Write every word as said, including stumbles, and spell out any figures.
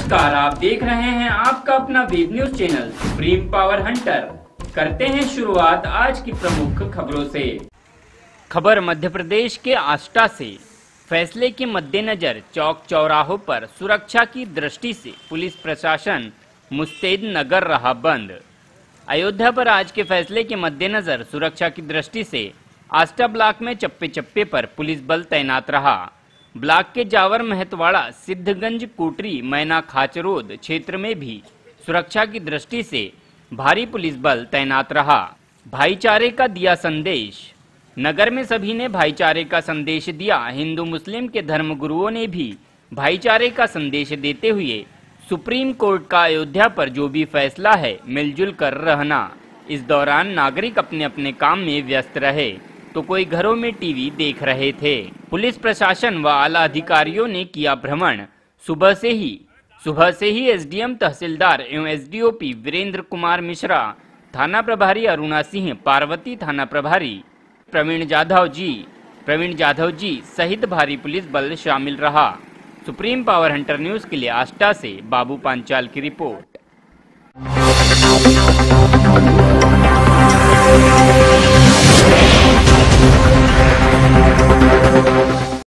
नमस्कार, आप देख रहे हैं आपका अपना web news channel supreme power hunter. करते हैं शुरुआत आज की प्रमुख खबरों से। खबर मध्य प्रदेश के आष्टा से। फैसले के मद्देनजर चौक चौराहों पर सुरक्षा की दृष्टि से पुलिस प्रशासन मुस्तैद नगर रहा बंद। अयोध्या पर आज के फैसले के मद्देनजर सुरक्षा की दृष्टि से आष्टा ब्लॉक में चप्पे चप्पे पर पुलिस बल तैनात रहा। ब्लॉक के जावर महतवाड़ा, सिद्धगंज, कोटरी, मैना खाचरोद क्षेत्र में भी सुरक्षा की दृष्टि से भारी पुलिस बल तैनात रहा। भाईचारे का दिया संदेश। नगर में सभी ने भाईचारे का संदेश दिया। हिंदू मुस्लिम के धर्मगुरुओं ने भी भाईचारे का संदेश देते हुए सुप्रीम कोर्ट का अयोध्या पर जो भी फैसला है मिलजुल कर रहना। इस दौरान नागरिक अपने अपने काम में व्यस्त रहे तो कोई घरों में टीवी देख रहे थे। पुलिस प्रशासन व आला अधिकारियों ने किया भ्रमण। सुबह से ही सुबह से ही एसडीएम, तहसीलदार एवं एसडीओपी वीरेंद्र कुमार मिश्रा, थाना प्रभारी अरुणा सिंह, पार्वती थाना प्रभारी प्रवीण जाधव जी प्रवीण जाधव जी सहित भारी पुलिस बल शामिल रहा। सुप्रीम पावर हंटर न्यूज के लिए आष्टा से बाबू पांचाल की रिपोर्ट।